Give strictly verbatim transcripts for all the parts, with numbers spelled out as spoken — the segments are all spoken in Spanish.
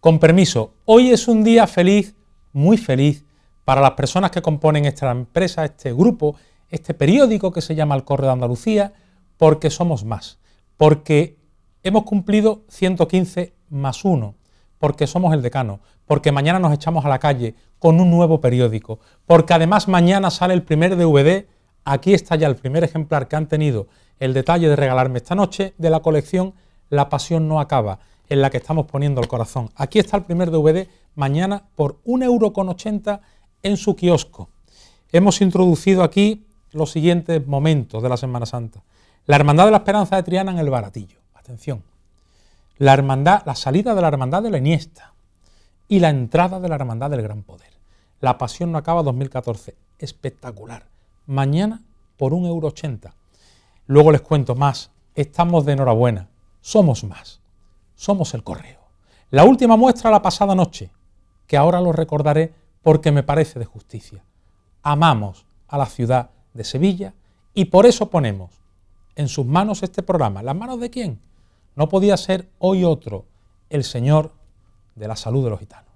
Con permiso, hoy es un día feliz, muy feliz, para las personas que componen esta empresa, este grupo, este periódico que se llama El Correo de Andalucía, porque somos más, porque hemos cumplido ciento quince más uno, porque somos el decano, porque mañana nos echamos a la calle con un nuevo periódico, porque además mañana sale el primer D V D, aquí está ya el primer ejemplar que han tenido el detalle de regalarme esta noche de la colección La Pasión no acaba, en la que estamos poniendo el corazón. Aquí está el primer D V D, mañana por un euro con ochenta en su kiosco. Hemos introducido aquí los siguientes momentos de la Semana Santa. La Hermandad de la Esperanza de Triana en el Baratillo. Atención. La hermandad, la salida de la Hermandad de la Iniesta y la entrada de la Hermandad del Gran Poder. La Pasión no acaba dos mil catorce. Espectacular. Mañana por un euro ochenta. Luego les cuento más. Estamos de enhorabuena. Somos más. Somos el Correo. La última muestra la pasada noche, que ahora lo recordaré porque me parece de justicia. Amamos a la ciudad de Sevilla y por eso ponemos en sus manos este programa. ¿Las manos de quién? No podía ser hoy otro, el Señor de la Salud de los Gitanos.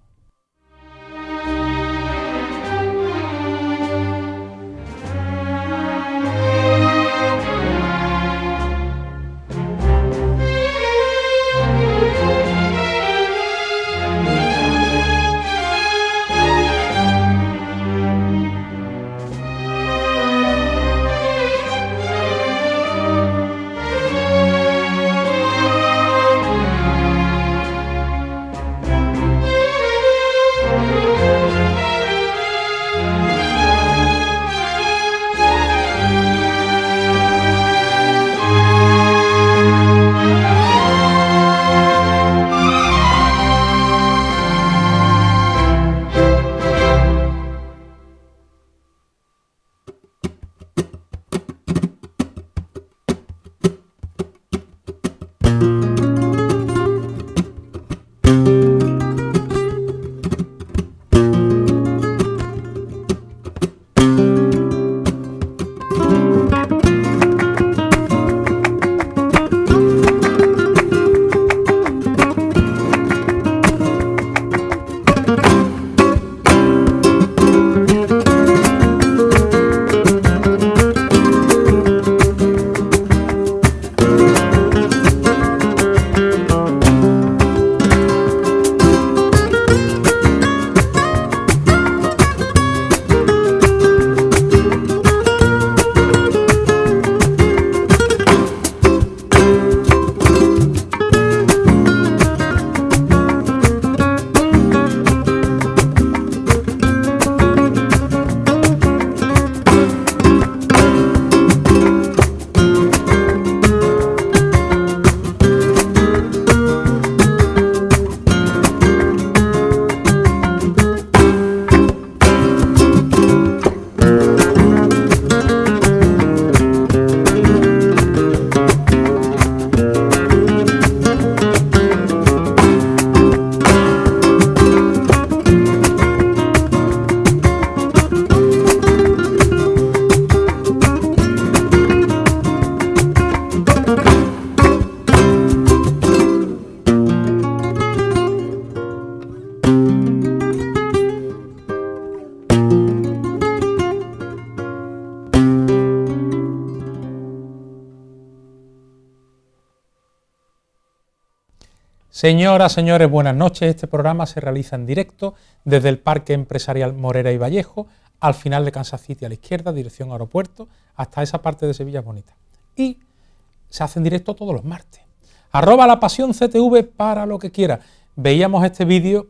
Señoras, señores, buenas noches. Este programa se realiza en directo desde el Parque Empresarial Morera y Vallejo, al final de Kansas City a la izquierda, dirección aeropuerto, hasta esa parte de Sevilla bonita. Y se hace en directo todos los martes. Arroba La Pasión C T V para lo que quiera. Veíamos este vídeo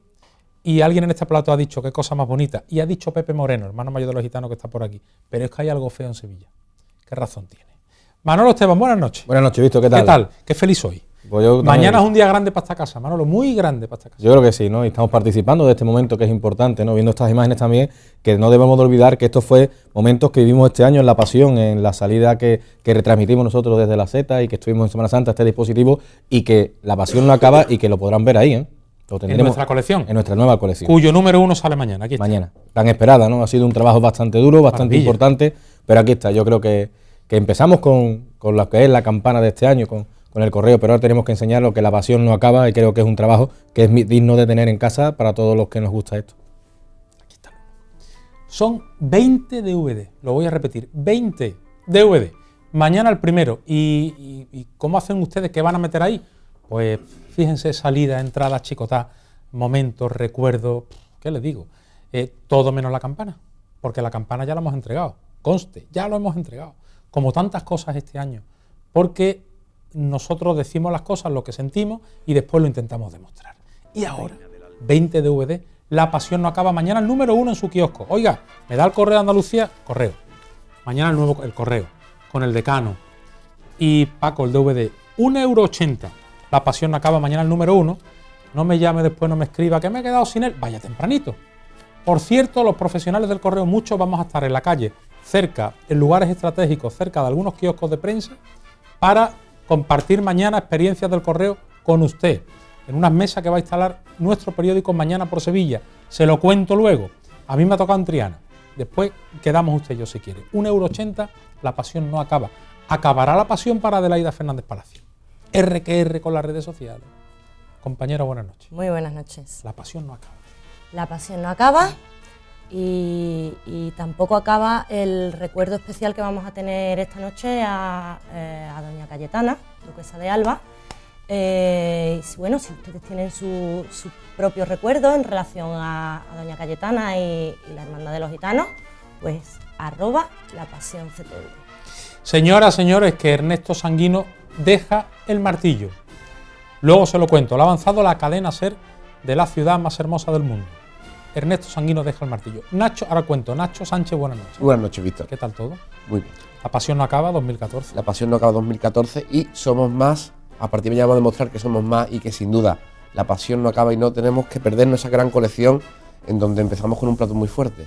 y alguien en este plato ha dicho qué cosa más bonita. Y ha dicho Pepe Moreno, hermano mayor de los gitanos que está por aquí. Pero es que hay algo feo en Sevilla. ¿Qué razón tiene? Manolo Esteban, buenas noches. Buenas noches, Víctor, ¿qué tal? ¿Qué tal? Qué feliz soy. Pues yo Mañana es un día grande para esta casa, Manolo, muy grande para esta casa. Yo creo que sí, ¿no? Y estamos participando de este momento que es importante, ¿no? Viendo estas imágenes también, que no debemos de olvidar que esto fue momentos que vivimos este año en La Pasión, en la salida que, que retransmitimos nosotros desde la Z y que estuvimos en Semana Santa, este dispositivo, y que La Pasión no acaba y que lo podrán ver ahí, ¿eh? Lo en nuestra colección. En nuestra nueva colección. Cuyo número uno sale mañana, aquí está. Mañana. Tan esperada, ¿no? Ha sido un trabajo bastante duro, bastante Maravilla. importante, pero aquí está. Yo creo que, que empezamos con, con lo que es la campana de este año, con, con el correo, pero ahora tenemos que enseñarlo, que la pasión no acaba, y creo que es un trabajo que es digno de tener en casa para todos los que nos gusta esto. Aquí está. Son veinte D V D, lo voy a repetir, veinte D V D. Mañana el primero. ¿Y, y, y cómo hacen ustedes? ¿Qué van a meter ahí? Pues fíjense, salida, entrada, chicotá, momentos, recuerdos, ¿qué les digo? Eh, todo menos la campana, porque la campana ya la hemos entregado, conste, ya lo hemos entregado, como tantas cosas este año, porque nosotros decimos las cosas, lo que sentimos, y después lo intentamos demostrar. Y ahora, veinte D V D, La Pasión no acaba, mañana el número uno en su kiosco. Oiga, me da el correo de Andalucía, correo. Mañana el nuevo, el correo, con el decano. Y Paco, el D V D, un euro ochenta. La Pasión no acaba, mañana el número uno. No me llame después, no me escriba, que me he quedado sin él. Vaya tempranito. Por cierto, los profesionales del correo, muchos vamos a estar en la calle, cerca, en lugares estratégicos, cerca de algunos kioscos de prensa, para compartir mañana experiencias del correo con usted, en unas mesas que va a instalar nuestro periódico Mañana por Sevilla. Se lo cuento luego. A mí me ha tocado en Triana. Después quedamos usted y yo si quiere. un euro ochenta, La Pasión no acaba. Acabará la pasión para Adelaida Fernández Palacio. R que R con las redes sociales. Compañero, buenas noches. Muy buenas noches. La pasión no acaba. La pasión no acaba y, y tampoco acaba el recuerdo especial que vamos a tener esta noche a, eh, a doña Cayetana, duquesa de Alba. Eh, y bueno, si ustedes tienen su, su propio recuerdo en relación a, a doña Cayetana y, y la Hermandad de los Gitanos, pues arroba la pasión C T V. Señoras, señores, que Ernesto Sanguino deja el martillo. Luego se lo cuento, le ha avanzado la cadena SER de la ciudad más hermosa del mundo. Ernesto Sanguino deja el martillo. Nacho, ahora cuento, Nacho Sánchez, buenas noches. Buenas noches, Víctor. ¿Qué tal todo? Muy bien. La Pasión no acaba, dos mil catorce. La Pasión no acaba dos mil catorce y somos más, a partir de mañana vamos a demostrar que somos más y que sin duda la pasión no acaba y no tenemos que perdernos esa gran colección en donde empezamos con un plato muy fuerte.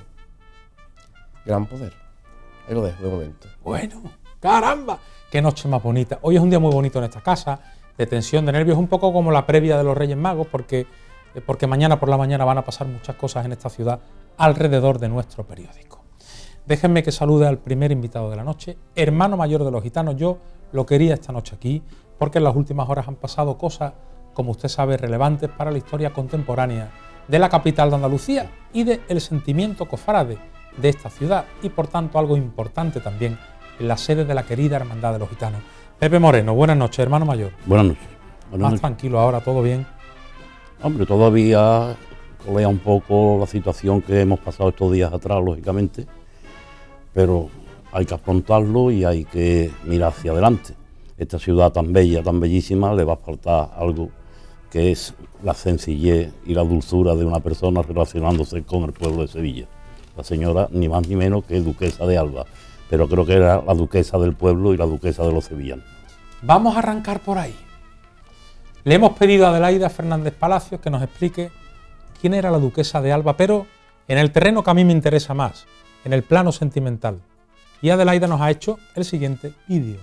Gran poder. Ahí lo dejo de momento. Bueno, caramba, qué noche más bonita. Hoy es un día muy bonito en esta casa, de tensión, de nervios, un poco como la previa de los Reyes Magos, porque, porque mañana por la mañana van a pasar muchas cosas en esta ciudad alrededor de nuestro periódico. Déjenme que salude al primer invitado de la noche, hermano mayor de los gitanos. Yo lo quería esta noche aquí, porque en las últimas horas han pasado cosas, como usted sabe, relevantes para la historia contemporánea de la capital de Andalucía y del sentimiento cofrade de esta ciudad, y por tanto algo importante también en la sede de la querida Hermandad de los Gitanos. Pepe Moreno, buenas noches, hermano mayor. Buenas noches. Buenas Más noches. tranquilo ahora, ¿todo bien? Hombre, todavía colea un poco la situación que hemos pasado estos días atrás, lógicamente, pero hay que afrontarlo y hay que mirar hacia adelante. Esta ciudad tan bella, tan bellísima, le va a faltar algo que es la sencillez y la dulzura de una persona relacionándose con el pueblo de Sevilla. La señora, ni más ni menos que duquesa de Alba, pero creo que era la duquesa del pueblo y la duquesa de los sevillanos. Vamos a arrancar por ahí. Le hemos pedido a Adelaida Fernández Palacios que nos explique quién era la duquesa de Alba, pero en el terreno que a mí me interesa más, en el plano sentimental. Y Adelaida nos ha hecho el siguiente vídeo.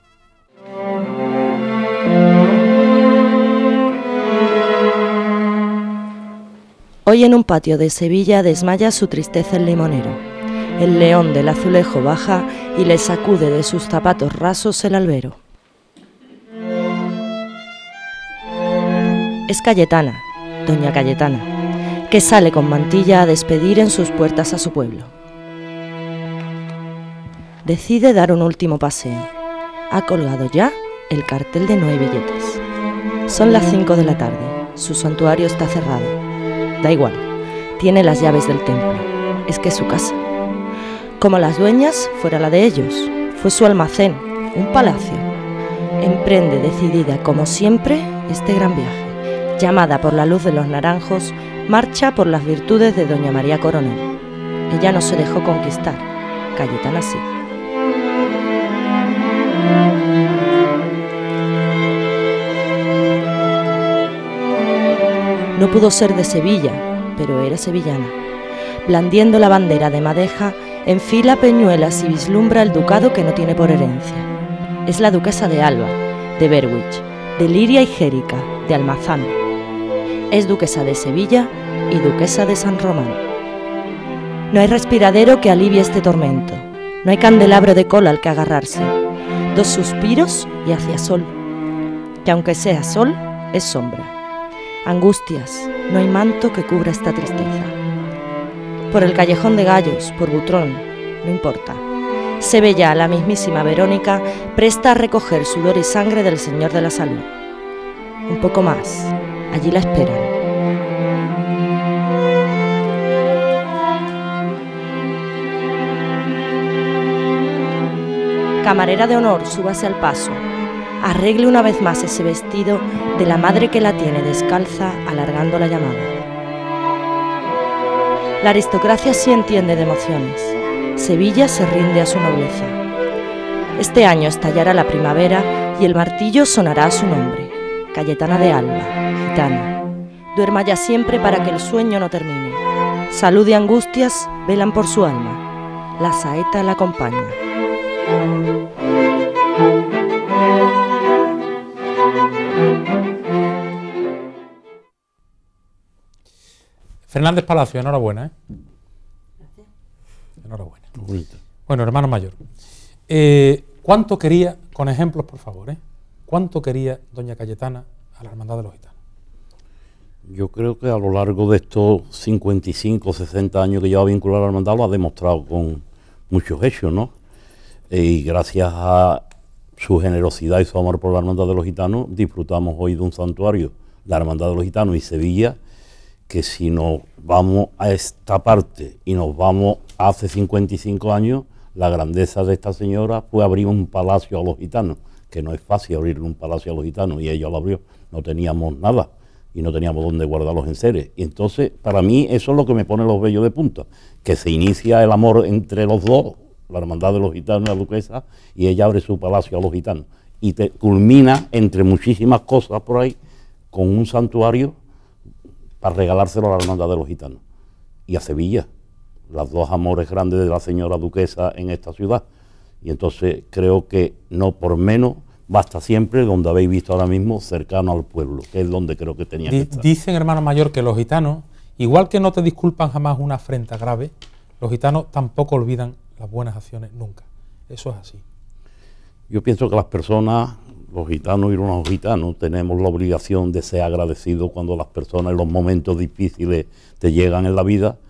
Hoy en un patio de Sevilla desmaya su tristeza el limonero. El león del azulejo baja y le sacude de sus zapatos rasos el albero. Es Cayetana, doña Cayetana, que sale con mantilla a despedir en sus puertas a su pueblo. Decide dar un último paseo. Ha colgado ya el cartel de No hay billetes. Son las cinco de la tarde, su santuario está cerrado. Da igual, tiene las llaves del templo, es que es su casa. Como las dueñas, fuera la de ellos, fue su almacén, un palacio. Emprende decidida, como siempre, este gran viaje. Llamada por la luz de los naranjos, marcha por las virtudes de doña María Coronel. Ella no se dejó conquistar, Cayetana sí. No pudo ser de Sevilla, pero era sevillana. Blandiendo la bandera de madeja, enfila peñuelas y vislumbra el ducado que no tiene por herencia. Es la duquesa de Alba, de Berwick, de Liria y Jérica, de Almazán. Es duquesa de Sevilla y duquesa de San Román. No hay respiradero que alivie este tormento. No hay candelabro de cola al que agarrarse. Dos suspiros y hacia sol. que aunque sea sol, es sombra. Angustias, no hay manto que cubra esta tristeza. Por el callejón de Gallos, por Butrón, no importa. Se ve ya a la mismísima Verónica presta a recoger sudor y sangre del Señor de la Salud. Un poco más, allí la esperan. Camarera de honor, súbase al paso. Arregle una vez más ese vestido de la madre que la tiene descalza, alargando la llamada. La aristocracia sí entiende de emociones. Sevilla se rinde a su nobleza. Este año estallará la primavera y el martillo sonará a su nombre. Cayetana de Alba, gitana. Duerma ya siempre para que el sueño no termine. Salud y angustias velan por su alma. La saeta la acompaña. Fernández Palacio, enhorabuena, ¿eh? Enhorabuena. Bonito. Bueno, hermano mayor, eh, ¿cuánto quería, con ejemplos por favor, eh? ¿Cuánto quería doña Cayetana a la Hermandad de los Gitanos? Yo creo que a lo largo de estos cincuenta y cinco, sesenta años que lleva vinculado a la hermandad lo ha demostrado con muchos hechos, ¿no? Y gracias a su generosidad y su amor por la Hermandad de los Gitanos disfrutamos hoy de un santuario, la Hermandad de los Gitanos y Sevilla, que si nos vamos a esta parte y nos vamos hace cincuenta y cinco años, la grandeza de esta señora fue abrir un palacio a los gitanos, que no es fácil abrir un palacio a los gitanos, y ella lo abrió. No teníamos nada y no teníamos dónde guardar los enseres. Y entonces, para mí, eso es lo que me pone los vellos de punta, que se inicia el amor entre los dos, la Hermandad de los Gitanos y la Duquesa, y ella abre su palacio a los gitanos. Y te culmina, entre muchísimas cosas por ahí, con un santuario para regalárselo a la Hermandad de los Gitanos y a Sevilla, las dos amores grandes de la señora Duquesa en esta ciudad. Y entonces creo que no por menos basta siempre donde habéis visto ahora mismo, cercano al pueblo, que es donde creo que tenía que estar. Dicen, hermano mayor, que los gitanos, igual que no te disculpan jamás una afrenta grave, los gitanos tampoco olvidan las buenas acciones nunca. Eso es así. Yo pienso que las personas, los gitanos y los gitanos, tenemos la obligación de ser agradecidos cuando las personas en los momentos difíciles te llegan en la vida.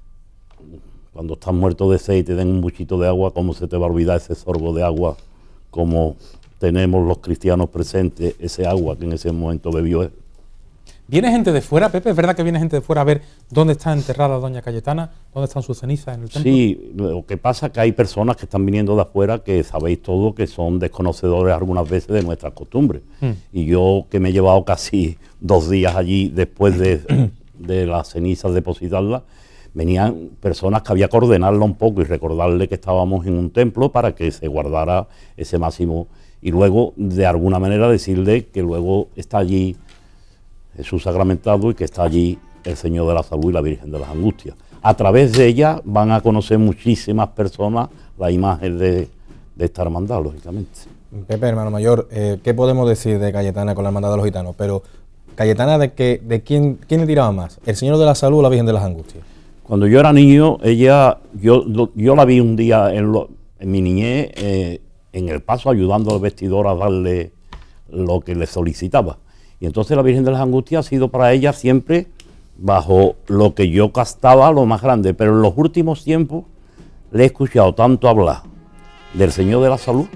Cuando estás muerto de sed y te den un buchito de agua, ¿cómo se te va a olvidar ese sorbo de agua? Como tenemos los cristianos presentes, ese agua que en ese momento bebió él. ¿Viene gente de fuera, Pepe? ¿Es verdad que viene gente de fuera a ver dónde está enterrada doña Cayetana? ¿Dónde están sus cenizas en el templo? Sí, lo que pasa es que hay personas que están viniendo de afuera que sabéis todo que son desconocedores algunas veces de nuestras costumbres. Mm. Y yo, que me he llevado casi dos días allí después de, de las cenizas depositarlas, venían personas que había que ordenarla un poco y recordarle que estábamos en un templo para que se guardara ese máximo. Y luego, de alguna manera, decirle que luego está allí Jesús sacramentado y que está allí el Señor de la Salud y la Virgen de las Angustias. A través de ella van a conocer muchísimas personas la imagen de, de esta hermandad, lógicamente. Pepe, hermano mayor, eh, ¿qué podemos decir de Cayetana con la Hermandad de los Gitanos? Pero, ¿Cayetana de, que, de quién, quién le tiraba más? ¿El Señor de la Salud o la Virgen de las Angustias? Cuando yo era niño, ella, yo, yo la vi un día en, lo, en mi niñez, eh, en el paso, ayudando al vestidor a darle lo que le solicitaba. Y entonces la Virgen de las Angustias ha sido para ella siempre bajo lo que yo castaba lo más grande, pero en los últimos tiempos le he escuchado tanto hablar del Señor de la Salud,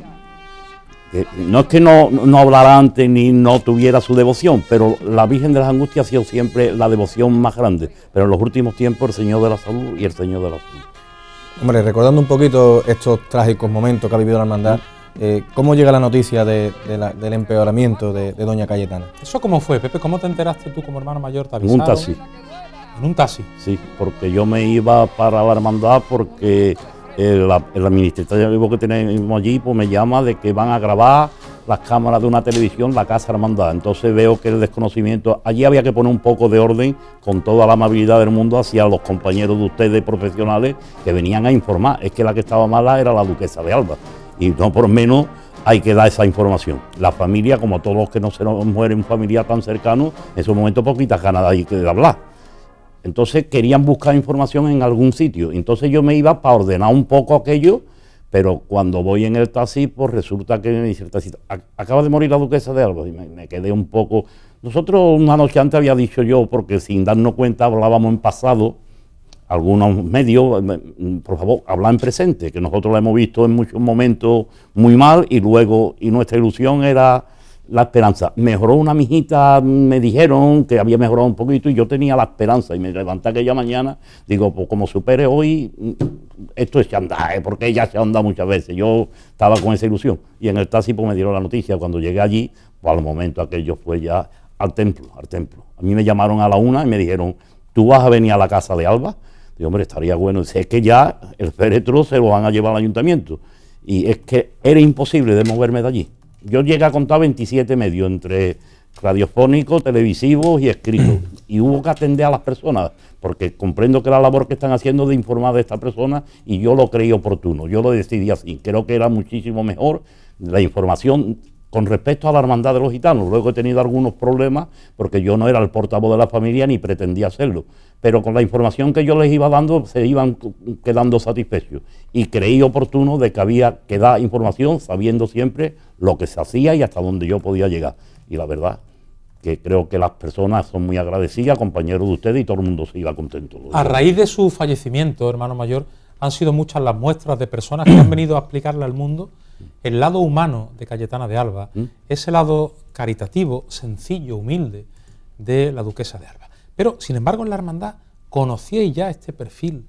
que no es que no, no hablara antes ni no tuviera su devoción, pero la Virgen de las Angustias ha sido siempre la devoción más grande, pero en los últimos tiempos el Señor de la Salud y el Señor de la Salud. Hombre, recordando un poquito estos trágicos momentos que ha vivido la hermandad, Eh, ¿cómo llega la noticia de, de la, del empeoramiento de, de doña Cayetana? ¿Eso cómo fue, Pepe? ¿Cómo te enteraste tú como hermano mayor? ¿Te avisaron? En un taxi. ¿En un taxi? Sí, porque yo me iba para la hermandad porque el, el administrativo que tenemos allí pues me llama de que van a grabar las cámaras de una televisión, la Casa Hermandad. Entonces veo que el desconocimiento, allí había que poner un poco de orden con toda la amabilidad del mundo hacia los compañeros de ustedes profesionales que venían a informar. Es que la que estaba mala era la Duquesa de Alba. Y no por menos hay que dar esa información. La familia, como todos los que no se nos muere un familiar tan cercano, en esos momentos poquitas ganas hay que hablar. Entonces querían buscar información en algún sitio. Entonces yo me iba para ordenar un poco aquello, Pero cuando voy en el taxi, pues resulta que me dice el taxista, acaba de morir la duquesa de Alba, y me, me quedé un poco... Nosotros una noche antes había dicho yo, porque sin darnos cuenta hablábamos en pasado, algunos medios, por favor, hablar en presente, que nosotros la hemos visto en muchos momentos muy mal, y luego, y nuestra ilusión era la esperanza. Mejoró una mijita, me dijeron que había mejorado un poquito, y yo tenía la esperanza, y me levanté aquella mañana, digo, pues como supere hoy, esto es chandaje, porque ella se anda muchas veces. Yo estaba con esa ilusión, y en el taxi pues me dieron la noticia. Cuando llegué allí, pues al momento aquello fue ya al templo, al templo. A mí me llamaron a la una y me dijeron, ¿tú vas a venir a la casa de Alba? Digo, hombre, estaría bueno. Dice, es que ya el féretro se lo van a llevar al ayuntamiento. Y es que era imposible de moverme de allí. Yo llegué a contar veintisiete medios, entre radiofónicos, televisivos y escritos. Y hubo que atender a las personas, porque comprendo que la labor que están haciendo de informar de esta persona, y yo lo creí oportuno. Yo lo decidí así. Creo que era muchísimo mejor la información con respecto a la hermandad de los gitanos. Luego he tenido algunos problemas, porque yo no era el portavoz de la familia ni pretendía hacerlo. Pero con la información que yo les iba dando, se iban quedando satisfechos. Y creí oportuno de que había que dar información sabiendo siempre lo que se hacía y hasta dónde yo podía llegar. Y la verdad que creo que las personas son muy agradecidas, compañeros de ustedes, y todo el mundo se iba contento. A raíz de su fallecimiento, hermano mayor, han sido muchas las muestras de personas que han venido a explicarle al mundo el lado humano de Cayetana de Alba, ¿Mm? ese lado caritativo, sencillo, humilde de la duquesa de Alba. Pero, sin embargo, en la hermandad conocíais ya este perfil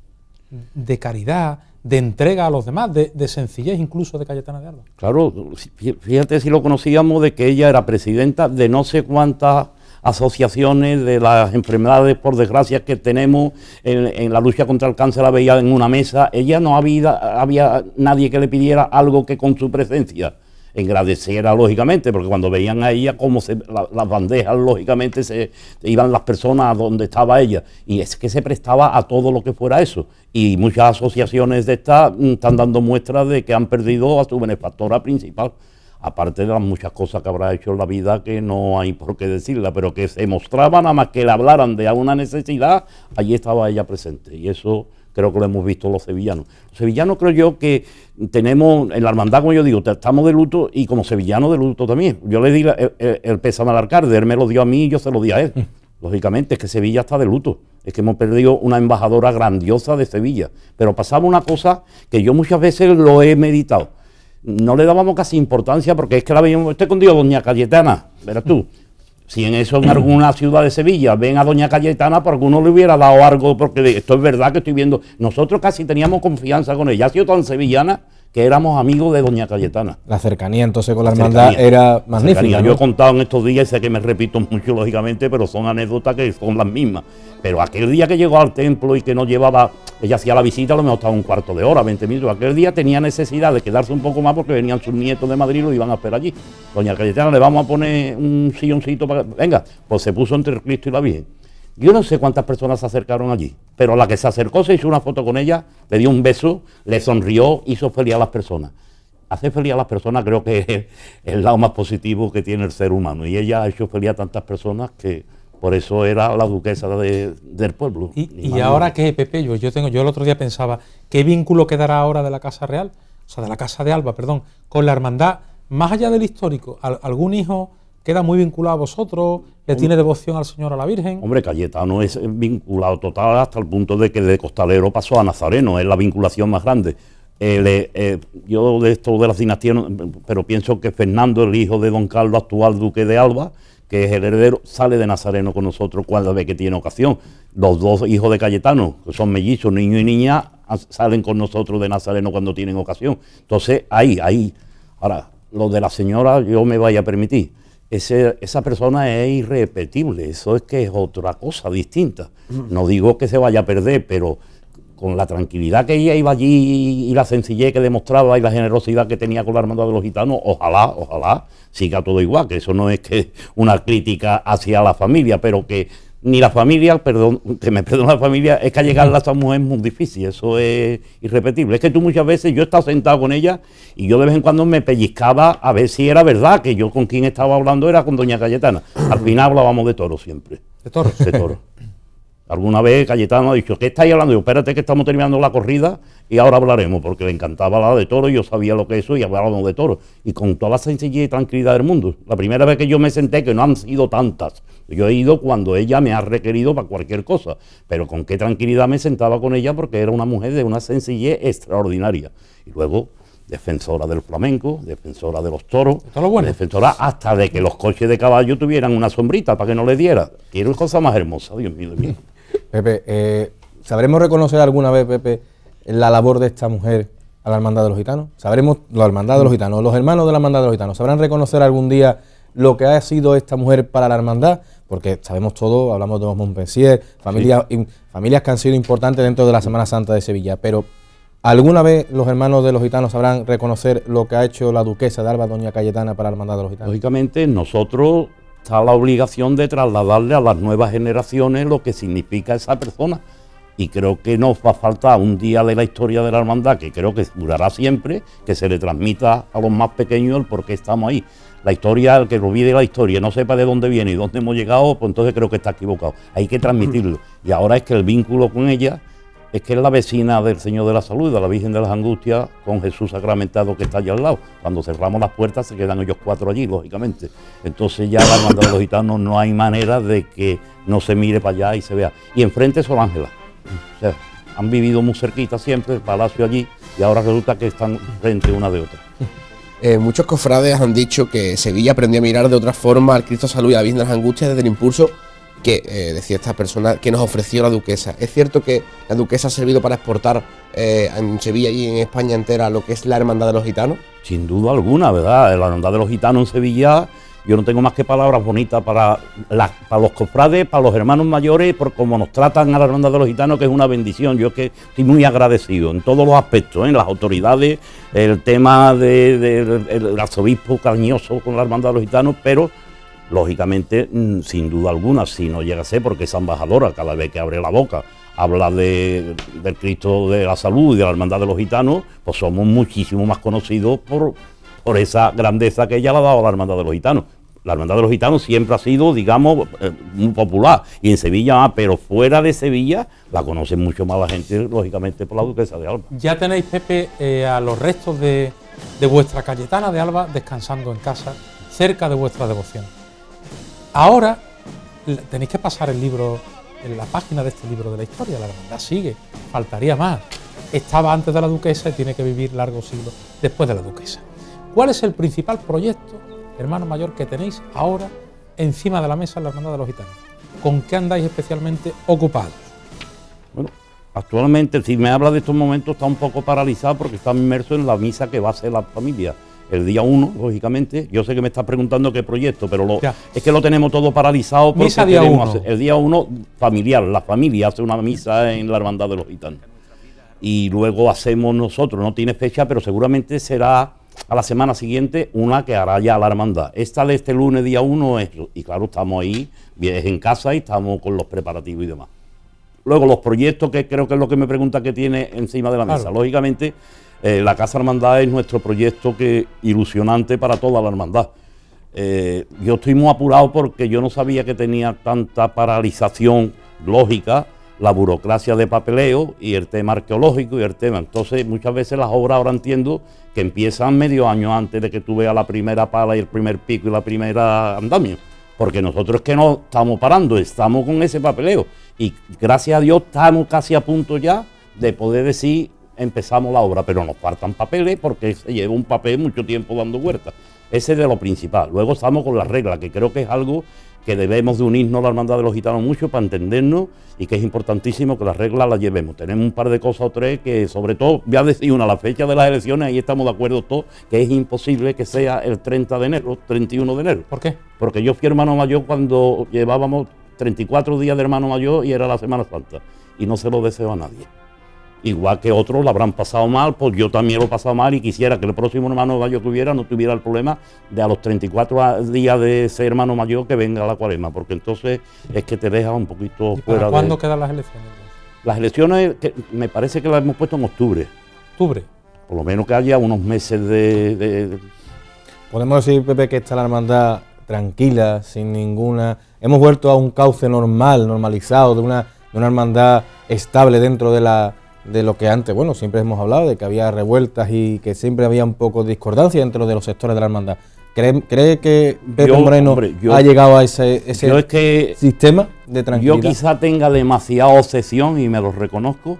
de caridad, de entrega a los demás, de, de sencillez incluso de Cayetana de Alba. Claro, fíjate si lo conocíamos, de que ella era presidenta de no sé cuántas asociaciones de las enfermedades, por desgracia, que tenemos en, en la lucha contra el cáncer. La veía en una mesa. Ella no había, había nadie que le pidiera algo que con su presencia agradeciera, lógicamente, porque cuando veían a ella, como se, la, las bandejas, lógicamente, se, se iban las personas a donde estaba ella, y es que se prestaba a todo lo que fuera eso. Y muchas asociaciones de estas están dando muestras de que han perdido a su benefactora principal, aparte de las muchas cosas que habrá hecho en la vida que no hay por qué decirla, pero que se mostraba, nada más que le hablaran de una necesidad, allí estaba ella presente, y eso creo que lo hemos visto los sevillanos. Los sevillanos, creo yo, que tenemos en la hermandad, como yo digo, estamos de luto, y como sevillanos de luto también. Yo le di la, el, el pésame al alcalde, él me lo dio a mí y yo se lo di a él. Mm. Lógicamente, es que Sevilla está de luto, es que hemos perdido una embajadora grandiosa de Sevilla. Pero pasaba una cosa que yo muchas veces lo he meditado. No le dábamos casi importancia, porque es que la veíamos, estoy contigo, doña Cayetana, verás tú. Si en eso en alguna ciudad de Sevilla ven a doña Cayetana, por alguno le hubiera dado algo, porque esto es verdad que estoy viendo. Nosotros casi teníamos confianza con ella, ha sido tan sevillana que éramos amigos de doña Cayetana. La cercanía entonces con la hermandad era magnífica, ¿no? Yo he contado en estos días, y sé que me repito mucho, lógicamente, pero son anécdotas que son las mismas. Pero aquel día que llegó al templo y que no llevaba, ella hacía la visita, a lo mejor estaba un cuarto de hora, veinte minutos. Aquel día tenía necesidad de quedarse un poco más porque venían sus nietos de Madrid y lo iban a esperar allí. Doña Cayetana, le vamos a poner un silloncito para... Venga, pues se puso entre el Cristo y la Virgen. Yo no sé cuántas personas se acercaron allí, pero la que se acercó se hizo una foto con ella, le dio un beso, le sonrió, hizo feliz a las personas. Hacer feliz a las personas creo que es el lado más positivo que tiene el ser humano, y ella ha hecho feliz a tantas personas que por eso era la duquesa de, del pueblo. ¿Y, y ahora qué, Pepe? Yo, yo, tengo, yo el otro día pensaba, ¿qué vínculo quedará ahora de la Casa Real, o sea, de la Casa de Alba, perdón, con la hermandad, más allá del histórico? ¿Algún hijo queda muy vinculado a vosotros? ¿Le tiene devoción al Señor, a la Virgen? Hombre, Cayetano es vinculado total hasta el punto de que de costalero pasó a nazareno, es la vinculación más grande. Eh, le, eh, yo de esto de las dinastías, no, pero pienso que Fernando, el hijo de don Carlos, actual duque de Alba, que es el heredero, sale de nazareno con nosotros cada vez que tiene ocasión. Los dos hijos de Cayetano, que son mellizos, niño y niña, salen con nosotros de nazareno cuando tienen ocasión. Entonces, ahí, ahí. Ahora, lo de la señora, yo me vaya a permitir. Ese, esa persona es irrepetible, eso es que es otra cosa distinta. No digo que se vaya a perder, pero con la tranquilidad que ella iba allí y la sencillez que demostraba y la generosidad que tenía con la hermandad de los gitanos, ojalá, ojalá siga todo igual, que eso no es que una crítica hacia la familia, pero que ni la familia, perdón, que me perdone la familia, es que llegar a esta mujer es muy difícil, eso es irrepetible. Es que tú muchas veces, yo he estado sentado con ella y yo de vez en cuando me pellizcaba a ver si era verdad, que yo con quien estaba hablando era con doña Cayetana. Al final hablábamos de toros siempre. ¿De toros? De toros. Alguna vez Cayetano ha dicho, ¿qué estáis hablando? Yo, espérate que estamos terminando la corrida y ahora hablaremos, porque le encantaba hablar de toros, yo sabía lo que es eso y hablábamos de toros. Y con toda la sencillez y tranquilidad del mundo. La primera vez que yo me senté, que no han sido tantas, yo he ido cuando ella me ha requerido para cualquier cosa, pero con qué tranquilidad me sentaba con ella, porque era una mujer de una sencillez extraordinaria. Y luego, defensora del flamenco, defensora de los toros, todo lo bueno. Defensora hasta de que los coches de caballo tuvieran una sombrita para que no le diera. Quiero cosa más hermosa, Dios mío, Dios mío. Pepe, eh, ¿sabremos reconocer alguna vez, Pepe, la labor de esta mujer a la Hermandad de los Gitanos? ¿Sabremos, la Hermandad de los Gitanos, los hermanos de la Hermandad de los Gitanos, sabrán reconocer algún día lo que ha sido esta mujer para la Hermandad? Porque sabemos todo, hablamos de los Montpensier, familias, sí. familias que han sido importantes dentro de la Semana Santa de Sevilla, pero ¿alguna vez los hermanos de los Gitanos sabrán reconocer lo que ha hecho la duquesa de Alba, doña Cayetana, para la Hermandad de los Gitanos? Lógicamente, nosotros está la obligación de trasladarle a las nuevas generaciones lo que significa esa persona. Y creo que nos va a faltar un día de la historia de la hermandad, que creo que durará siempre, que se le transmita a los más pequeños el por qué estamos ahí. La historia, el que olvide la historia, no sepa de dónde viene y dónde hemos llegado, pues entonces creo que está equivocado. Hay que transmitirlo. Y ahora es que el vínculo con ella es que es la vecina del Señor de la Salud, de la Virgen de las Angustias, con Jesús sacramentado que está allá al lado. Cuando cerramos las puertas se quedan ellos cuatro allí, lógicamente. Entonces ya la hermandad de los Gitanos no hay manera de que no se mire para allá y se vea. Y enfrente Sor Ángela. O sea, han vivido muy cerquita siempre, el palacio allí, y ahora resulta que están frente una de otra. Eh, muchos cofrades han dicho que Sevilla aprendió a mirar de otra forma al Cristo Salud y a la Virgen de las Angustias desde el impulso que, eh, decía esta persona, que nos ofreció la duquesa. ¿Es cierto que la duquesa ha servido para exportar eh, en Sevilla y en España entera lo que es la Hermandad de los Gitanos? Sin duda alguna, ¿verdad? La Hermandad de los Gitanos en Sevilla, yo no tengo más que palabras bonitas para, la, para los cofrades, para los hermanos mayores, por cómo nos tratan a la Hermandad de los Gitanos, que es una bendición. Yo es que estoy muy agradecido en todos los aspectos, ¿eh? Las autoridades, el tema del de, de, de, arzobispo cariñoso con la Hermandad de los Gitanos, pero lógicamente, sin duda alguna, si no llega a ser, porque esa embajadora cada vez que abre la boca habla de, del Cristo de la Salud y de la Hermandad de los Gitanos, pues somos muchísimo más conocidos por, por esa grandeza que ella le ha dado a la Hermandad de los Gitanos. La Hermandad de los Gitanos siempre ha sido, digamos, eh, muy popular, y en Sevilla, ah, pero fuera de Sevilla la conoce mucho más la gente, lógicamente, por la duquesa de Alba. Ya tenéis, Pepe, eh, a los restos de, de vuestra Cayetana de Alba descansando en casa, cerca de vuestra devoción. Ahora tenéis que pasar el libro, en la página de este libro de la historia. La hermandad sigue, faltaría más. Estaba antes de la duquesa y tiene que vivir largos siglos después de la duquesa. ¿Cuál es el principal proyecto, hermano mayor, que tenéis ahora encima de la mesa en la Hermandad de los Gitanos? ¿Con qué andáis especialmente ocupados? Bueno, actualmente, si me habla de estos momentos, está un poco paralizado porque está inmerso en la misa que va a hacer la familia. El día uno, lógicamente, yo sé que me estás preguntando qué proyecto, pero lo, es que lo tenemos todo paralizado porque misa día uno. Hacer, el día uno familiar, la familia hace una misa en la Hermandad de los Gitanos. Y luego hacemos nosotros, no tiene fecha, pero seguramente será a la semana siguiente una que hará ya la hermandad. Esta de este lunes día uno es, y claro, estamos ahí, es en casa y estamos con los preparativos y demás. Luego los proyectos, que creo que es lo que me pregunta que tiene encima de la mesa. Claro. Lógicamente, eh, la Casa Hermandad es nuestro proyecto que ilusionante para toda la hermandad. Eh, yo estoy muy apurado porque yo no sabía que tenía tanta paralización lógica, la burocracia de papeleo y el tema arqueológico y el tema. Entonces, muchas veces las obras ahora entiendo que empiezan medio año antes de que tú veas la primera pala y el primer pico y la primera andamio. Porque nosotros es que no estamos parando, estamos con ese papeleo. Y gracias a Dios estamos casi a punto ya de poder decir, empezamos la obra, pero nos faltan papeles porque se lleva un papel mucho tiempo dando vueltas. Ese es de lo principal. Luego estamos con las reglas, que creo que es algo que debemos de unirnos a la Hermandad de los Gitanos mucho para entendernos y que es importantísimo que las reglas las llevemos. Tenemos un par de cosas o tres que, sobre todo, voy a decir una, la fecha de las elecciones, ahí estamos de acuerdo todos, que es imposible que sea el treinta de enero, treinta y uno de enero. ¿Por qué? Porque yo fui hermano mayor cuando llevábamos treinta y cuatro días de hermano mayor y era la Semana Santa, y no se lo deseo a nadie. Igual que otros lo habrán pasado mal, pues yo también lo he pasado mal y quisiera que el próximo hermano mayor que hubiera no tuviera el problema de a los treinta y cuatro días de ser hermano mayor que venga a la cuaresma, porque entonces es que te deja un poquito ¿Y fuera. para cuándo de... quedan las elecciones? Las elecciones que me parece que las hemos puesto en octubre. ¿Octubre? Por lo menos que haya unos meses de... de... Podemos decir, Pepe, que está la hermandad tranquila, sin ninguna... Hemos vuelto a un cauce normal, normalizado, de una... de una hermandad estable dentro de la de lo que antes, bueno, siempre hemos hablado de que había revueltas y que siempre había un poco de discordancia dentro de los sectores de la hermandad. ¿Cree, cree que Pepe Yo, Moreno hombre, yo- ha llegado a ese, ese yo es que sistema de tranquilidad? Yo quizá tenga demasiada obsesión, y me lo reconozco,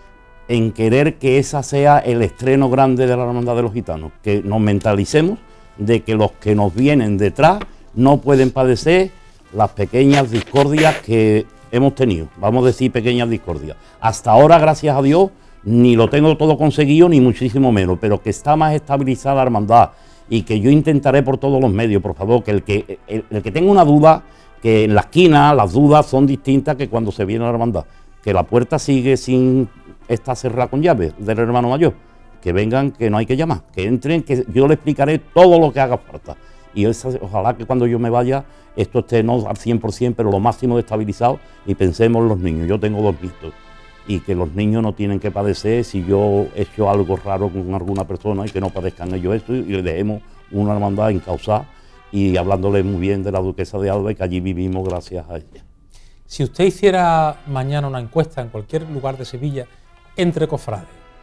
en querer que esa sea el estreno grande de la Hermandad de los Gitanos, que nos mentalicemos de que los que nos vienen detrás no pueden padecer las pequeñas discordias que hemos tenido, vamos a decir pequeñas discordias. Hasta ahora, gracias a Dios, ni lo tengo todo conseguido, ni muchísimo menos, pero que está más estabilizada la hermandad, y que yo intentaré por todos los medios, por favor, que el que, el, el que tenga una duda, que en la esquina las dudas son distintas que cuando se viene a la hermandad, que la puerta sigue sin estar cerrada con llave del hermano mayor, que vengan, que no hay que llamar, que entren, que yo le explicaré todo lo que haga falta. Y esa, ojalá que cuando yo me vaya, esto esté no al cien por cien, pero lo máximo de estabilizado, y pensemos en los niños. Yo tengo dos nietos, y que los niños no tienen que padecer si yo he hecho algo raro con alguna persona, y que no padezcan ellos esto, y le dejemos una hermandad encausada, y hablándole muy bien de la Duquesa de Alba, y que allí vivimos gracias a ella. Si usted hiciera mañana una encuesta en cualquier lugar de Sevilla entre cofrades,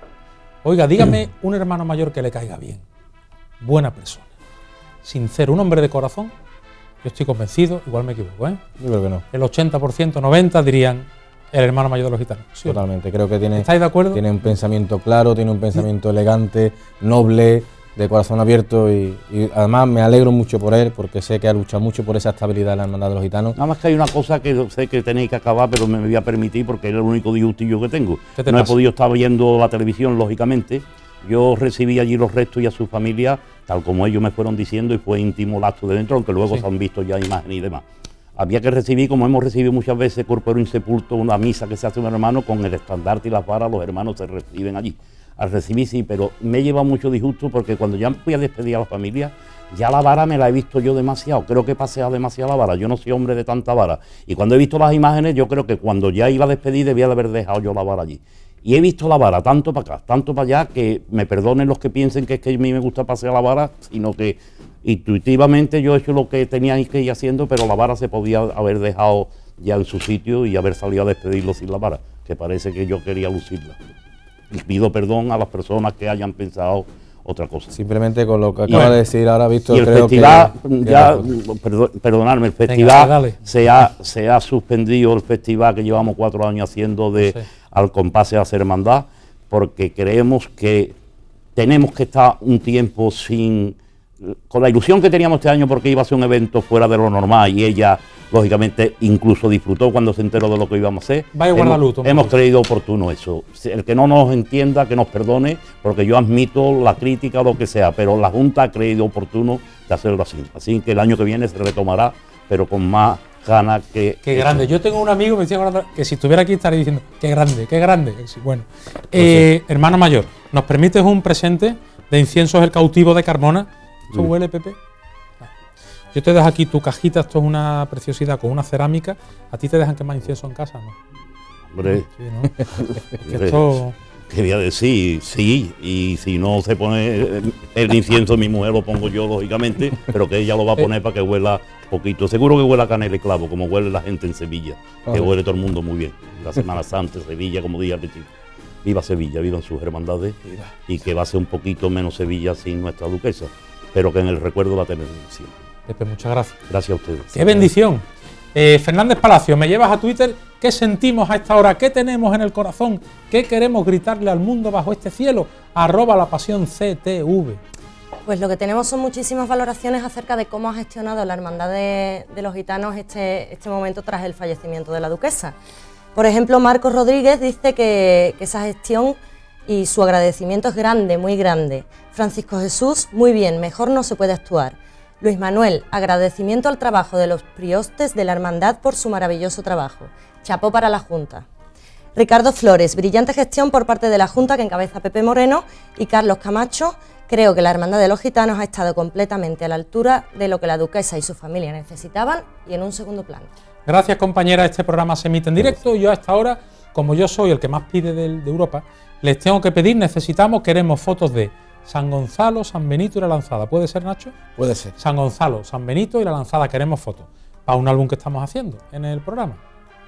oiga, dígame un hermano mayor que le caiga bien, buena persona, sincero, un hombre de corazón, yo estoy convencido, igual me equivoco, ¿eh? Yo creo que no. El ochenta por ciento, noventa por ciento dirían el hermano mayor de los gitanos. ¿Sí o no? Totalmente, creo que tiene, ¿Estáis de acuerdo? tiene un pensamiento claro, tiene un pensamiento elegante, noble, de corazón abierto, y, y además me alegro mucho por él, porque sé que ha luchado mucho por esa estabilidad en la hermandad de los gitanos. Nada más que hay una cosa que sé que tenéis que acabar, pero me voy a permitir porque es el único disgustillo que tengo. ¿Qué te No he pasa? podido estar viendo la televisión, lógicamente. Yo recibí allí los restos y a su familia, tal como ellos me fueron diciendo, y fue íntimo el acto de dentro, aunque luego Sí. se han visto ya imágenes y demás. Había que recibir, como hemos recibido muchas veces, corpóreo insepulto, una misa que se hace un hermano con el estandarte y las varas, los hermanos se reciben allí. Al recibir sí, pero me lleva mucho disgusto, porque cuando ya fui a despedir a la familia, ya la vara me la he visto yo demasiado, creo que he paseado demasiado la vara, yo no soy hombre de tanta vara, y cuando he visto las imágenes, yo creo que cuando ya iba a despedir debía de haber dejado yo la vara allí. Y he visto la vara tanto para acá, tanto para allá, que me perdonen los que piensen que es que a mí me gusta pasear la vara, sino que intuitivamente yo he hecho lo que tenía que ir haciendo, pero la vara se podía haber dejado ya en su sitio y haber salido a despedirlo sin la vara, que parece que yo quería lucirla. Y pido perdón a las personas que hayan pensado otra cosa. Simplemente con lo que Y- acaba de decir ahora, Víctor, Y el creo festival, que... que ya, era- perdo- perdonadme, el Venga, festival dale. se, ha, se ha suspendido, el festival que llevamos cuatro años haciendo de Sí. Al compás de hacer hermandad, porque creemos que tenemos que estar un tiempo sin... con la ilusión que teníamos este año, porque iba a ser un evento fuera de lo normal, y ella, lógicamente, incluso disfrutó cuando se enteró de lo que íbamos a hacer. Vaya guardaluto, Hemos, hemos hombre. creído oportuno eso. El que no nos entienda, que nos perdone, porque yo admito la crítica o lo que sea, pero la Junta ha creído oportuno de hacerlo así. Así que el año que viene se retomará, pero con más ganas que... Qué grande. Yo tengo un amigo, me decía ahora, que si estuviera aquí estaría diciendo, qué grande, qué grande. Sí, bueno, Pues eh, hermana mayor, ¿nos permites un presente de inciensos El Cautivo de Carmona? ¿Esto Sí. huele, Pepe? Ah. Yo te dejo aquí tu cajita, esto es una preciosidad con una cerámica. ¿A ti te dejan quemar incienso en casa? ¿No? Hombre, Sí, ¿no? Es que Hombre. esto... quería decir, sí, y si no se pone el, el incienso, mi mujer lo pongo yo, lógicamente, pero que ella lo va a poner para que huela poquito. Seguro que huela a canela y clavo, como huele la gente en Sevilla, que Ajá. huele todo el mundo muy bien. La Semana Santa, Sevilla, como día de chico. Viva Sevilla, vivan sus hermandades, y que va a ser un poquito menos Sevilla sin nuestra duquesa, pero que en el recuerdo la tenemos siempre. Pepe, muchas gracias. Gracias a ustedes. ¡Qué bendición! Eh, Fernández Palacio, me llevas a Twitter. ¿Qué sentimos a esta hora? ¿Qué tenemos en el corazón? ¿Qué queremos gritarle al mundo bajo este cielo? Arroba la pasión C T V. Pues lo que tenemos son muchísimas valoraciones acerca de cómo ha gestionado la Hermandad de, de los Gitanos este, este momento tras el fallecimiento de la duquesa. Por ejemplo, Marcos Rodríguez dice que, que esa gestión y su agradecimiento es grande, muy grande. Francisco Jesús, muy bien, mejor no se puede actuar. Luis Manuel, agradecimiento al trabajo de los priostes de la Hermandad por su maravilloso trabajo. Chapó para la Junta. Ricardo Flores, brillante gestión por parte de la Junta que encabeza Pepe Moreno. Y Carlos Camacho, creo que la Hermandad de los Gitanos ha estado completamente a la altura de lo que la duquesa y su familia necesitaban y en un segundo plano. Gracias, compañera. Este programa se emite en directo y yo a esta hora, como yo soy el que más pide de, de Europa, les tengo que pedir, necesitamos, queremos fotos de San Gonzalo, San Benito y la Lanzada. ¿Puede ser, Nacho? Puede ser. San Gonzalo, San Benito y la Lanzada, queremos fotos para un álbum que estamos haciendo en el programa.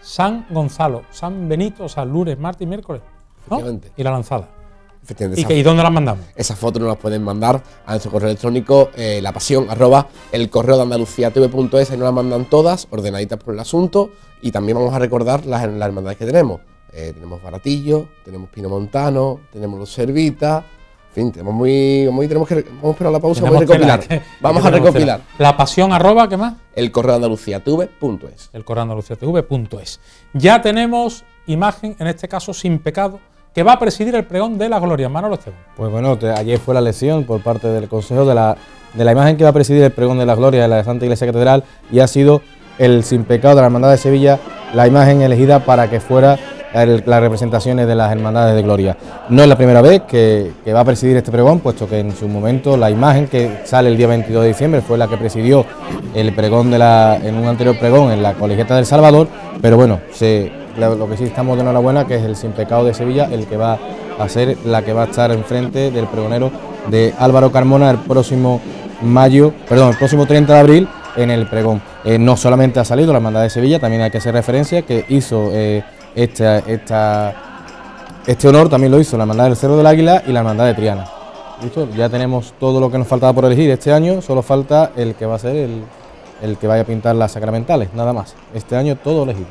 San Gonzalo, San Benito, San Lourdes, martes y miércoles, ¿no? Efectivamente. Y la lanzada. Efectivamente, ¿Y, esa- que, ¿Y dónde las mandamos? Esas fotos nos las pueden mandar a nuestro correo electrónico, eh, la pasión, arroba, el correo de Andalucía T V punto es, ahí nos las mandan todas, ordenaditas por el asunto, y también vamos a recordar las, las hermandades que tenemos. Eh, tenemos Baratillo, tenemos Pino Montano, tenemos Los Servitas, en fin, tenemos muy, muy tenemos que, vamos a esperar la pausa, vamos a Tenemos recopilar. tela, que- vamos que a tenemos recopilar. tela. La pasión arroba, ¿qué más? El correo de Andalucía T V punto es. El correo andalucía T V punto es. Ya tenemos imagen, en este caso sin pecado, que va a presidir el pregón de la gloria. Manolo Esteban. Pues bueno, te- ayer fue la elección por parte del Consejo de la, de la imagen que va a presidir el pregón de la gloria de la Santa Iglesia Catedral, y ha sido el sin pecado de la Hermandad de Sevilla la imagen elegida para que fuera el- las representaciones de las Hermandades de Gloria. No es la primera vez que, que va a presidir este pregón, puesto que en su momento la imagen que sale el día veintidós de diciembre fue la que presidió el pregón de la, en un anterior pregón en la Colegiata del Salvador, pero bueno, se, lo, lo que sí estamos de enhorabuena, que es el sin pecado de Sevilla, el que va a ser la que va a estar enfrente del pregonero de Álvaro Carmona el próximo mayo, perdón, el próximo treinta de abril en el pregón. Eh, no solamente ha salido la Hermandad de Sevilla, también hay que hacer referencia que hizo eh, esta, esta, este honor, también lo hizo la Hermandad del Cerro del Águila y la Hermandad de Triana. ¿Listo? Ya tenemos todo lo que nos faltaba por elegir este año, solo falta el que va a ser el, el que vaya a pintar las sacramentales, nada más. Este año todo elegido.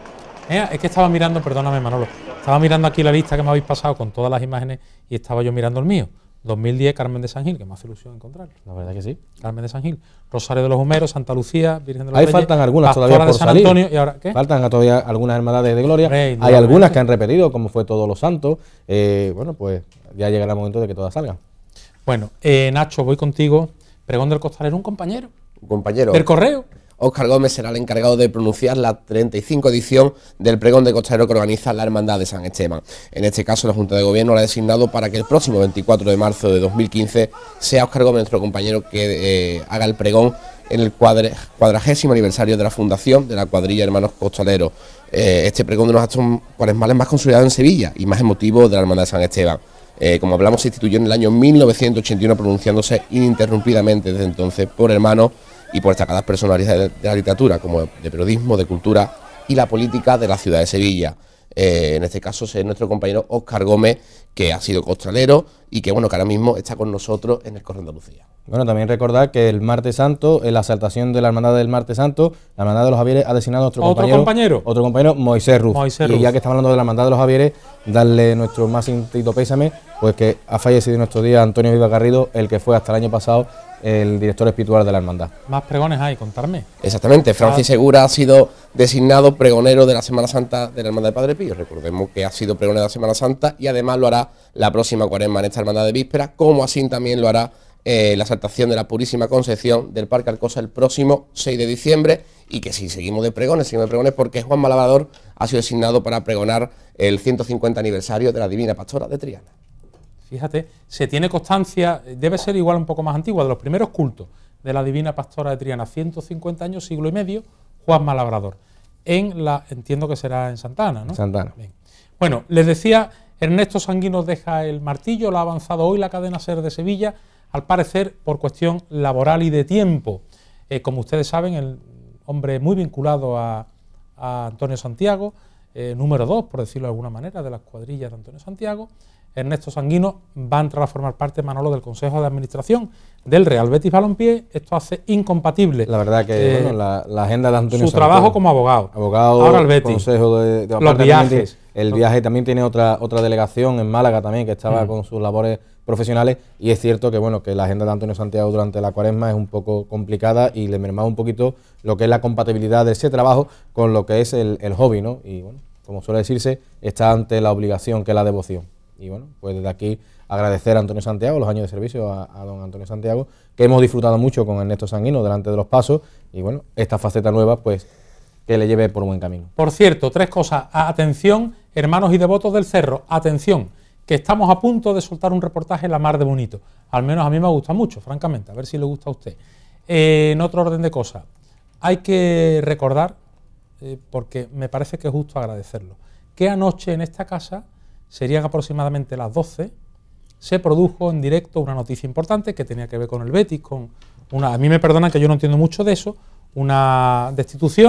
Eh, es que estaba mirando, perdóname Manolo, estaba mirando aquí la lista que me habéis pasado con todas las imágenes y estaba yo mirando el mío. dos mil diez, Carmen de San Gil, que me hace ilusión encontrarlo. La verdad que sí. Carmen de San Gil, Rosario de los Humeros, Santa Lucía, Virgen de los Ahí Reyes, faltan algunas Pastora todavía de por San salir. Antonio, y ahora ¿qué? Faltan todavía algunas hermandades de gloria. Hombre, Hay indudablemente. algunas que han repetido, como fue Todos los Santos. Eh, bueno, pues ya llegará el momento de que todas salgan. Bueno, eh, Nacho, voy contigo. Pregón del Costalero, un compañero Un compañero. del correo. Óscar Gómez será el encargado de pronunciar la treinta y cinco edición del pregón de costalero que organiza la Hermandad de San Esteban. En este caso, la Junta de Gobierno la ha designado para que el próximo veinticuatro de marzo de dos mil quince sea Óscar Gómez, nuestro compañero, que eh, haga el pregón en el cuadre, cuadragésimo aniversario de la fundación de la cuadrilla Hermanos Costaleros. Eh, este pregón de los actos cuaresmales más consolidado en Sevilla y más emotivo de la Hermandad de San Esteban. Eh, como hablamos, se instituyó en el año mil novecientos ochenta y uno, pronunciándose ininterrumpidamente desde entonces por hermanos y por destacadas personalidades de, de la literatura, como de periodismo, de cultura y la política de la ciudad de Sevilla. Eh, en este caso es nuestro compañero Óscar Gómez, que ha sido costalero y que bueno que ahora mismo está con nosotros en el Correo de Andalucía. Bueno, también recordar que el martes santo, en la exaltación de la hermandad del martes santo, la hermandad de los Javieres ha designado a nuestro ¿Otro compañero, compañero? otro compañero, Moisés Ruz. Moisés y Ruz. ya que estamos hablando de la hermandad de los Javieres, darle nuestro más sentido pésame, pues que ha fallecido en nuestro día Antonio Viva Garrido, el que fue hasta el año pasado el director espiritual de la hermandad. Más pregones hay, contarme. Exactamente, Francis Segura ha sido designado pregonero de la Semana Santa de la Hermandad de Padre Pío. Recordemos que ha sido pregonero de la Semana Santa y además lo hará la próxima cuaresma en esta Hermandad de Víspera, como así también lo hará eh, la exaltación de la Purísima Concepción del Parque Alcosa el próximo seis de diciembre, y que si seguimos de pregones, seguimos de pregones porque Juan Malabrador ha sido designado para pregonar el ciento cincuenta aniversario de la Divina Pastora de Triana. Fíjate, se tiene constancia, debe ser igual un poco más antigua, de los primeros cultos de la Divina Pastora de Triana, ciento cincuenta años, siglo y medio, Juan Malabrador. En la, entiendo que será en Santa Ana, ¿no? Santa Ana. Bien. Bueno, les decía, Ernesto Sanguino deja el martillo, lo ha avanzado hoy la cadena SER de Sevilla, al parecer por cuestión laboral y de tiempo. Eh, como ustedes saben, el hombre muy vinculado a, a Antonio Santiago, eh, número dos, por decirlo de alguna manera, de las cuadrillas de Antonio Santiago. Ernesto Sanguino va a entrar a formar parte, Manolo, del Consejo de Administración del Real Betis Balompié. Esto hace incompatible La verdad que eh, bueno, la, la agenda de Antonio su Santiago, trabajo como abogado. abogado, Ahora el Betis. consejo de, de Los aparte también tiene- viajes. el Los- viaje también tiene otra otra delegación en Málaga también que estaba Mm. con sus labores profesionales, y es cierto que bueno que la agenda de Antonio Santiago durante la cuaresma es un poco complicada y le mermaba un poquito lo que es la compatibilidad de ese trabajo con lo que es el, el hobby, ¿no? Y bueno, como suele decirse, está ante la obligación que es la devoción. Y bueno, pues desde aquí agradecer a Antonio Santiago los años de servicio, a, a don Antonio Santiago, que hemos disfrutado mucho con Ernesto Sanguino delante de los pasos, y bueno, esta faceta nueva, pues, que le lleve por buen camino. Por cierto, tres cosas. Atención, hermanos y devotos del Cerro, atención, que estamos a punto de soltar un reportaje La Mar de Bonito. Al menos a mí me gusta mucho, francamente, a ver si le gusta a usted. Eh, en otro orden de cosas, hay que recordar, eh, porque me parece que es justo agradecerlo, que anoche en esta casa, serían aproximadamente las doce, se produjo en directo una noticia importante que tenía que ver con el Betis, con una, a mí me perdonan que yo no entiendo mucho de eso, una destitución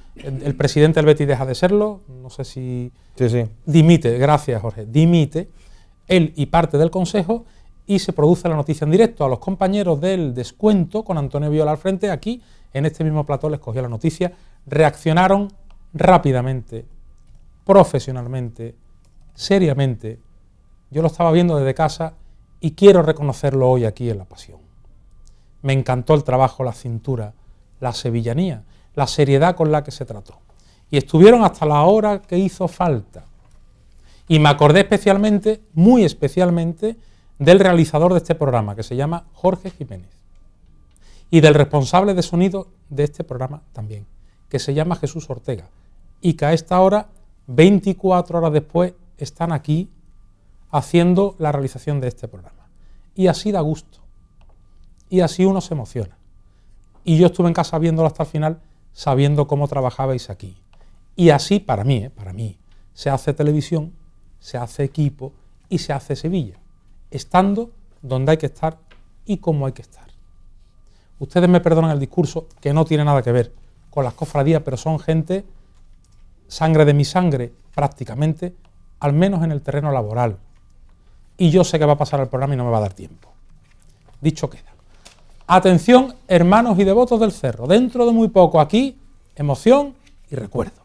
el, el presidente del Betis deja de serlo, no sé si... Sí, sí. Dimite, gracias Jorge, dimite él y parte del consejo y se produce la noticia en directo. A los compañeros del descuento, con Antonio Viola al frente, aquí, en este mismo plató les cogió la noticia, reaccionaron rápidamente, profesionalmente, seriamente. Yo lo estaba viendo desde casa y quiero reconocerlo hoy aquí en La Pasión. Me encantó el trabajo, la cintura, la sevillanía, la seriedad con la que se trató. Y estuvieron hasta la hora que hizo falta. Y me acordé especialmente, muy especialmente, del realizador de este programa, que se llama Jorge Jiménez. Y del responsable de sonido de este programa también, que se llama Jesús Ortega. Y que a esta hora, veinticuatro horas después, están aquí haciendo la realización de este programa. Y así da gusto. Y así uno se emociona. Y yo estuve en casa viéndolo hasta el final, sabiendo cómo trabajabais aquí. Y así, para mí, ¿eh? para mí, se hace televisión, se hace equipo y se hace Sevilla, estando donde hay que estar y cómo hay que estar. Ustedes me perdonan el discurso, que no tiene nada que ver con las cofradías, pero son gente, sangre de mi sangre, prácticamente, al menos en el terreno laboral. Y yo sé que va a pasar el programa y no me va a dar tiempo. Dicho queda. Atención, hermanos y devotos del Cerro. Dentro de muy poco aquí, emoción y recuerdo.